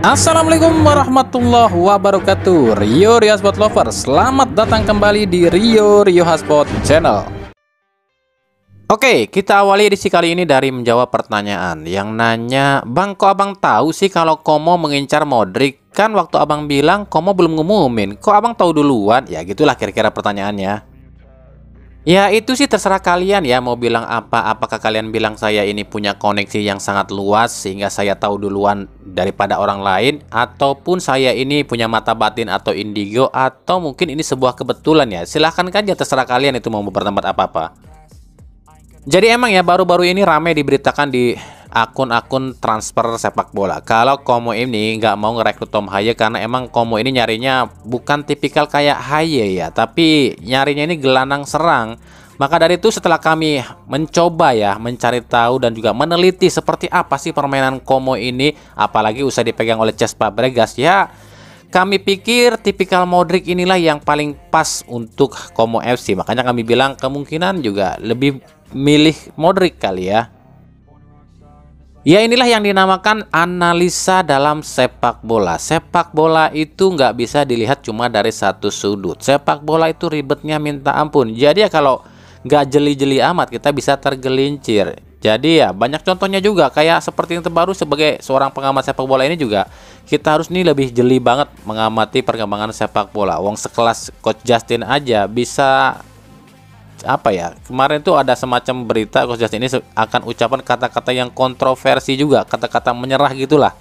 Assalamualaikum warahmatullahi wabarakatuh. Rio Hotspot Lovers, selamat datang kembali di Rio Hotspot Channel. Oke, kita awali edisi kali ini dari menjawab pertanyaan yang nanya, "Bang, kok abang tahu sih kalau Komo mengincar Modric? Kan waktu abang bilang Komo belum ngumumin, kok abang tahu duluan?" Ya gitulah kira-kira pertanyaannya. Ya itu sih terserah kalian ya mau bilang apa. Apakah kalian bilang saya ini punya koneksi yang sangat luas sehingga saya tahu duluan daripada orang lain, ataupun saya ini punya mata batin atau indigo, atau mungkin ini sebuah kebetulan ya. Silahkan saja, terserah kalian itu mau berpendapat apa-apa. Jadi emang ya baru-baru ini ramai diberitakan di akun-akun transfer sepak bola kalau Komo ini nggak mau ngerekrut Tom Haye karena emang Komo ini nyarinya bukan tipikal kayak Haye ya, tapi nyarinya ini gelandang serang. Maka dari itu setelah kami mencoba ya mencari tahu dan juga meneliti seperti apa sih permainan Komo ini, apalagi usai dipegang oleh Cesc Fabregas, ya kami pikir tipikal Modric inilah yang paling pas untuk Komo FC. Makanya kami bilang kemungkinan juga lebih milih Modric kali ya. Ya inilah yang dinamakan analisa dalam sepak bola. Sepak bola itu nggak bisa dilihat cuma dari satu sudut. Sepak bola itu ribetnya minta ampun. Jadi ya kalau nggak jeli-jeli amat kita bisa tergelincir. Jadi ya banyak contohnya juga kayak seperti yang terbaru. Sebagai seorang pengamat sepak bola ini juga kita harus nih lebih jeli banget mengamati perkembangan sepak bola. Wong sekelas Coach Justin aja bisa apa ya, kemarin tuh ada semacam berita Coach Justin ini akan ucapan kata-kata yang kontroversi juga, kata-kata menyerah gitulah.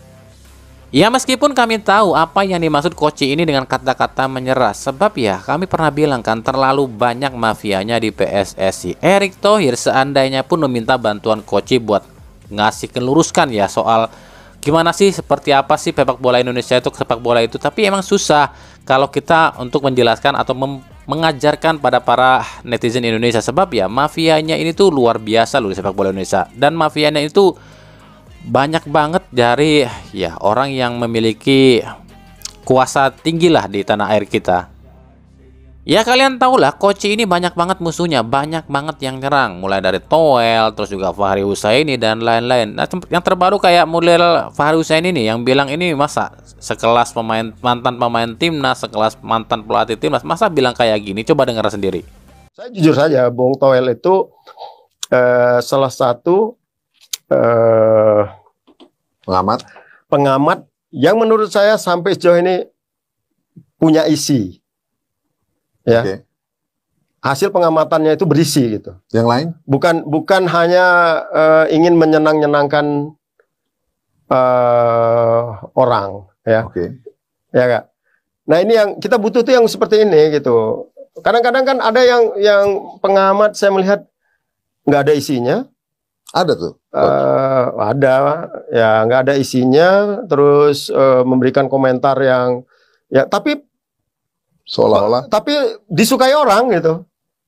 Ya meskipun kami tahu apa yang dimaksud Koci ini dengan kata-kata menyerah, sebab ya kami pernah bilang kan terlalu banyak mafianya di PSSI. Erick Thohir seandainya pun meminta bantuan Koci buat ngasih keluruskan ya soal gimana sih, seperti apa sih sepak bola Indonesia itu, sepak bola itu, tapi emang susah kalau kita untuk menjelaskan atau mengajarkan pada para netizen Indonesia, sebab ya mafianya ini tuh luar biasa loh di sepak bola Indonesia, dan mafianya itu banyak banget dari ya orang yang memiliki kuasa tinggi lah di tanah air kita. Ya kalian tahu lah Koci ini banyak banget musuhnya, banyak banget yang nyerang, mulai dari Toel, terus juga Fahri Husaini dan lain-lain. Nah yang terbaru kayak model Fahri Husaini nih yang bilang ini masa sekelas mantan pemain timnas, sekelas mantan pelatih timnas, masa bilang kayak gini, coba dengar sendiri. Saya jujur saja, Bung Toel itu salah satu pengamat yang menurut saya sampai sejauh ini punya isi. Ya, hasil pengamatannya itu berisi gitu. Yang lain? Bukan hanya ingin menyenangkan orang, ya. Ya Kak. Nah ini yang kita butuh tuh yang seperti ini gitu. Kadang-kadang kan ada yang pengamat saya melihat nggak ada isinya. Ada tuh. Ada, ya nggak ada isinya. Terus memberikan komentar yang, ya tapi seolah-olah tapi disukai orang gitu.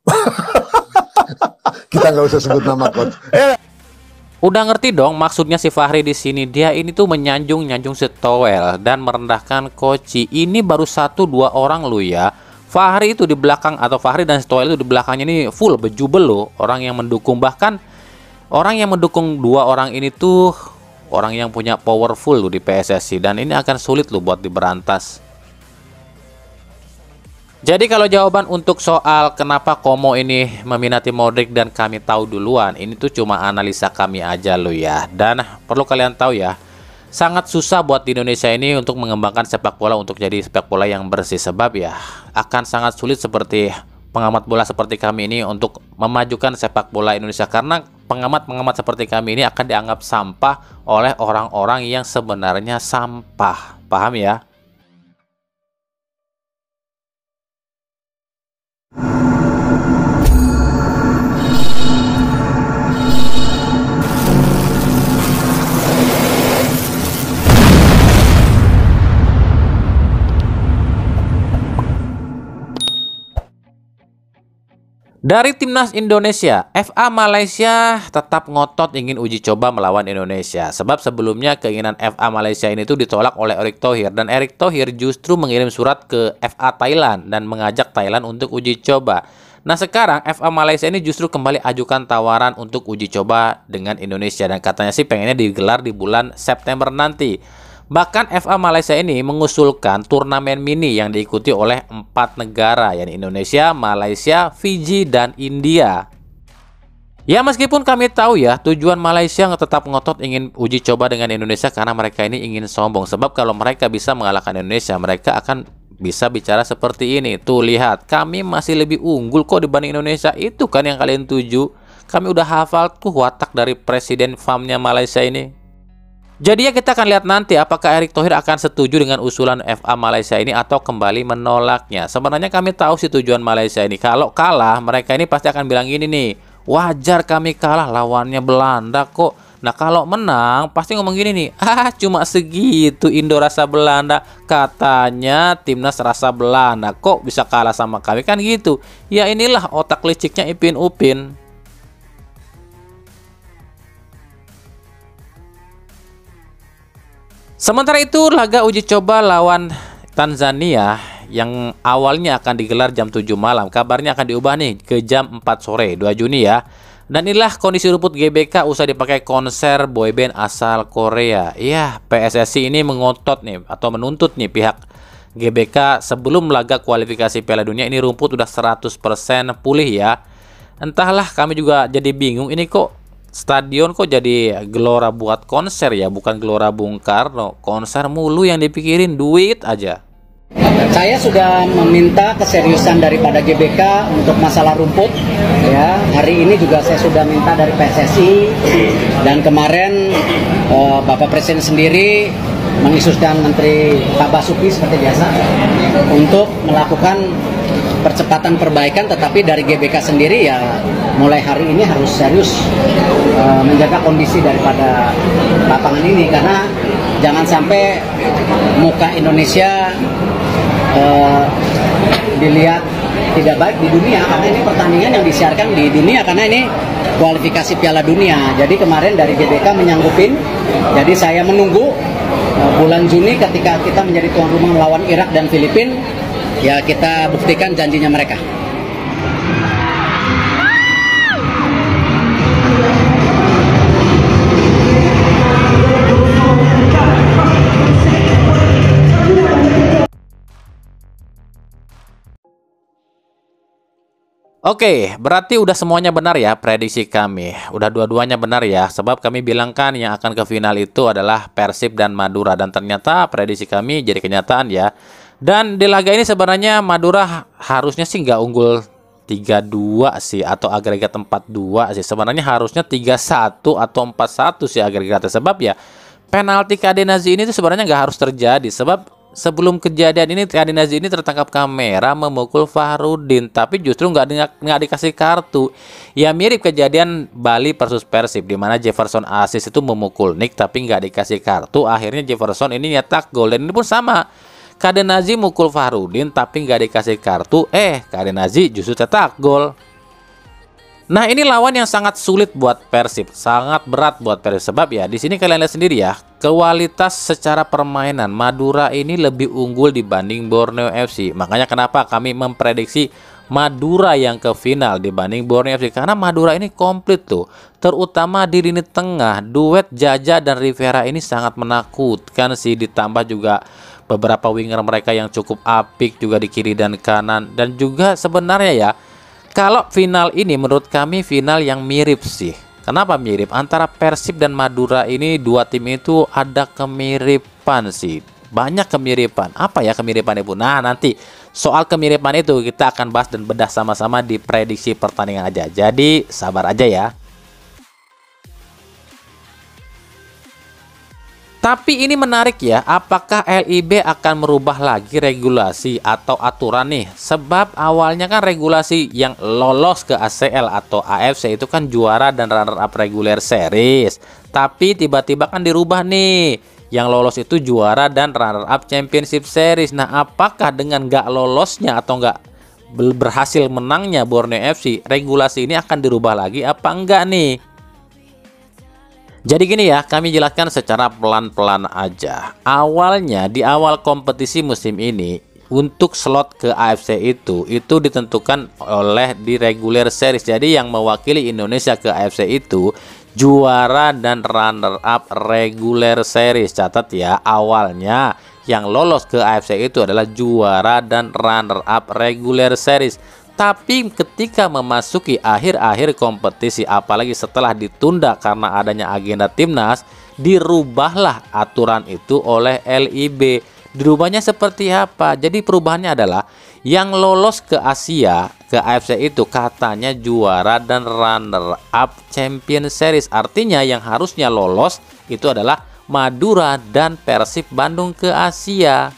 Kita nggak usah sebut nama Coach. Udah ngerti dong maksudnya si Fahri di sini. Dia ini tuh menyanjung si Toel dan merendahkan Koci. Ini baru 1-2 orang lu ya. Fahri itu di belakang, atau Fahri dan si Toel itu di belakangnya ini full bejubel loh, orang yang mendukung. Bahkan orang yang mendukung dua orang ini tuh orang yang punya powerful loh di PSSI, dan ini akan sulit loh buat diberantas. Jadi kalau jawaban untuk soal kenapa Komo ini meminati Modric dan kami tahu duluan, ini tuh cuma analisa kami aja loh ya. Dan perlu kalian tahu ya, sangat susah buat di Indonesia ini untuk mengembangkan sepak bola untuk jadi sepak bola yang bersih. Sebab ya akan sangat sulit seperti pengamat bola seperti kami ini untuk memajukan sepak bola Indonesia. Karena pengamat-pengamat seperti kami ini akan dianggap sampah oleh orang-orang yang sebenarnya sampah. Paham ya? Dari timnas Indonesia, FA Malaysia tetap ngotot ingin uji coba melawan Indonesia. Sebab sebelumnya keinginan FA Malaysia ini tuh ditolak oleh Erick Thohir, dan Erick Thohir justru mengirim surat ke FA Thailand dan mengajak Thailand untuk uji coba. Nah sekarang FA Malaysia ini justru kembali ajukan tawaran untuk uji coba dengan Indonesia, dan katanya sih pengennya digelar di bulan September nanti. Bahkan FA Malaysia ini mengusulkan turnamen mini yang diikuti oleh 4 negara, yakni Indonesia, Malaysia, Fiji, dan India. Ya, meskipun kami tahu ya, tujuan Malaysia tetap ngotot ingin uji coba dengan Indonesia karena mereka ini ingin sombong. Sebab kalau mereka bisa mengalahkan Indonesia, mereka akan bisa bicara seperti ini. Tuh lihat, kami masih lebih unggul kok dibanding Indonesia. Itu kan yang kalian tuju. Kami udah hafal tuh watak dari Presiden FAM-nya Malaysia ini. Jadi ya kita akan lihat nanti apakah Erick Thohir akan setuju dengan usulan FA Malaysia ini atau kembali menolaknya. Sebenarnya kami tahu sih tujuan Malaysia ini. Kalau kalah, mereka ini pasti akan bilang gini nih, wajar kami kalah, lawannya Belanda kok. Nah kalau menang pasti ngomong gini nih, cuma segitu Indo rasa Belanda, katanya timnas rasa Belanda kok bisa kalah sama kami, kan gitu. Ya inilah otak liciknya Ipin Upin. Sementara itu, laga uji coba lawan Tanzania yang awalnya akan digelar jam 7 malam, kabarnya akan diubah nih ke jam 4 sore 2 Juni ya. Dan inilah kondisi rumput GBK usai dipakai konser boyband asal Korea. Ya, PSSI ini mengotot nih atau menuntut nih pihak GBK sebelum laga kualifikasi Piala Dunia ini rumput udah 100% pulih ya. Entahlah, kami juga jadi bingung, ini kok stadion kok jadi gelora buat konser ya, bukan gelora Bung Karno. Konser mulu yang dipikirin, duit aja. Saya sudah meminta keseriusan daripada GBK untuk masalah rumput ya. Hari ini juga saya sudah minta dari PSSI, dan kemarin Bapak Presiden sendiri menginstruksikan Menteri Pak Basuki seperti biasa untuk melakukan percepatan perbaikan, tetapi dari GBK sendiri ya mulai hari ini harus serius menjaga kondisi daripada lapangan ini, karena jangan sampai muka Indonesia dilihat tidak baik di dunia, karena ini pertandingan yang disiarkan di dunia, karena ini kualifikasi Piala Dunia. Jadi kemarin dari GBK menyanggupin, jadi saya menunggu bulan Juni ketika kita menjadi tuan rumah melawan Irak dan Filipina, ya kita buktikan janjinya mereka. Oke, berarti udah semuanya benar ya prediksi kami. Udah dua-duanya benar ya, sebab kami bilang kan yang akan ke final itu adalah Persib dan Madura, dan ternyata prediksi kami jadi kenyataan ya. Dan di laga ini sebenarnya Madura harusnya sih nggak unggul 3-2 sih, atau agregat 4-2 sih. Sebenarnya harusnya 3-1 atau 4-1 sih agregatnya. Sebab ya penalti Kade Nazi ini tuh sebenarnya nggak harus terjadi. Sebab sebelum kejadian ini Kade Nazi ini tertangkap kamera memukul Fahrudin, tapi justru nggak dikasih kartu. Ya mirip kejadian Bali versus Persib, di mana Jefferson Aziz itu memukul Nick tapi nggak dikasih kartu. Akhirnya Jefferson ini nyetak gol, dan ini pun sama. Kade Nazi mukul Fahrudin tapi nggak dikasih kartu, Kade Nazi justru cetak gol. Nah ini lawan yang sangat sulit buat Persib, sangat berat buat Persib, sebab ya di sini kalian lihat sendiri ya, kualitas secara permainan Madura ini lebih unggul dibanding Borneo FC. Makanya kenapa kami memprediksi Madura yang ke final dibanding Borneo FC, karena Madura ini komplit tuh, terutama di lini tengah. Duet Jaja dan Rivera ini sangat menakutkan sih, ditambah juga beberapa winger mereka yang cukup apik juga di kiri dan kanan. Dan juga sebenarnya ya, kalau final ini menurut kami final yang mirip sih. Kenapa mirip? Antara Persib dan Madura ini, dua tim itu ada kemiripan sih. Banyak kemiripan. Apa ya kemiripan itu? Nah nanti soal kemiripan itu kita akan bahas dan bedah sama-sama di prediksi pertandingan aja. Jadi sabar aja ya. Tapi ini menarik ya, apakah LIB akan merubah lagi regulasi atau aturan nih? Sebab awalnya kan regulasi yang lolos ke ACL atau AFC itu kan juara dan runner up regular series. Tapi tiba-tiba kan dirubah nih, yang lolos itu juara dan runner up championship series. Nah apakah dengan nggak lolosnya atau nggak berhasil menangnya Borneo FC, regulasi ini akan dirubah lagi apa enggak nih? Jadi gini ya, kami jelaskan secara pelan-pelan aja. Awalnya di awal kompetisi musim ini, untuk slot ke AFC itu ditentukan oleh di regular series. Jadi yang mewakili Indonesia ke AFC itu juara dan runner up regular series. Catat ya, awalnya yang lolos ke AFC itu adalah juara dan runner up regular series. Tapi ketika memasuki akhir-akhir kompetisi, apalagi setelah ditunda karena adanya agenda timnas, dirubahlah aturan itu oleh LIB. Dirubahnya seperti apa? Jadi perubahannya adalah yang lolos ke Asia, ke AFC itu katanya juara dan runner up Champion Series. Artinya yang harusnya lolos itu adalah Madura dan Persib Bandung ke Asia.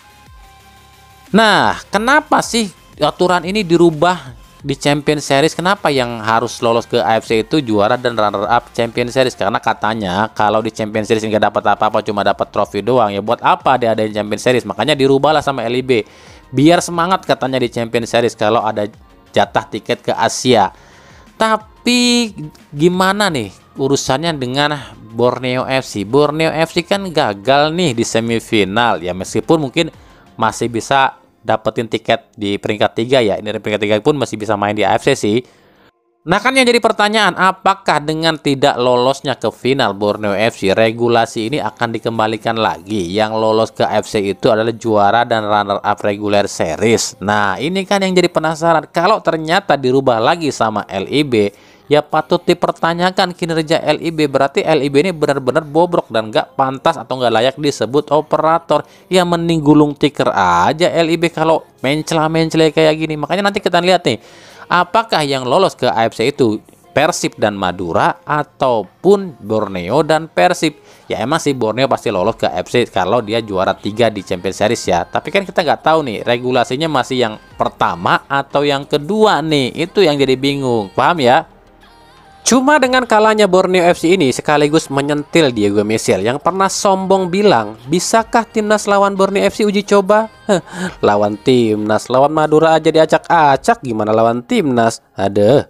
Nah, kenapa sih aturan ini dirubah di Champion Series? Kenapa yang harus lolos ke AFC itu juara dan runner up Champion Series? Karena katanya kalau di Champion Series nggak dapat apa-apa, cuma dapat trofi doang, ya buat apa dia ada di Champion Series? Makanya dirubahlah sama LIB biar semangat katanya di Champion Series kalau ada jatah tiket ke Asia. Tapi gimana nih urusannya dengan Borneo FC? Borneo FC kan gagal nih di semifinal ya, meskipun mungkin masih bisa dapetin tiket di peringkat 3 ya. Ini di peringkat 3 pun masih bisa main di AFC sih. Nah kan yang jadi pertanyaan, apakah dengan tidak lolosnya ke final Borneo FC, regulasi ini akan dikembalikan lagi? Yang lolos ke AFC itu adalah juara dan runner up regular series. Nah ini kan yang jadi penasaran. Kalau ternyata dirubah lagi sama LIB, ya patut dipertanyakan kinerja LIB. Berarti LIB ini benar-benar bobrok dan nggak pantas atau nggak layak disebut operator. Ya mending gulung tikar aja LIB kalau mencela-mencela kayak gini. Makanya nanti kita lihat nih, apakah yang lolos ke AFC itu Persib dan Madura ataupun Borneo dan Persib? Ya emang sih Borneo pasti lolos ke AFC kalau dia juara 3 di Champions Series ya. Tapi kan kita nggak tahu nih regulasinya masih yang pertama atau yang kedua nih. Itu yang jadi bingung, paham ya? Cuma dengan kalahnya Borneo FC ini sekaligus menyentil Diego Michel yang pernah sombong bilang, bisakah timnas lawan Borneo FC uji coba? Lawan timnas, lawan Madura aja diacak-acak, gimana lawan timnas? Ada.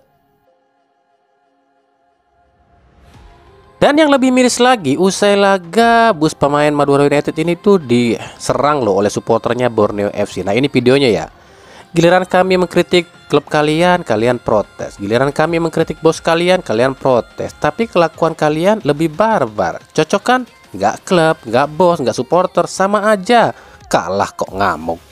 Dan yang lebih miris lagi, usai laga, bus pemain Madura United ini tuh diserang loh oleh supporternya Borneo FC. Nah ini videonya ya. Giliran kami mengkritik klub kalian, kalian protes. Giliran kami mengkritik bos kalian, kalian protes. Tapi kelakuan kalian lebih barbar. Cocok kan? Nggak klub, nggak bos, nggak supporter, sama aja. Kalah kok ngamuk.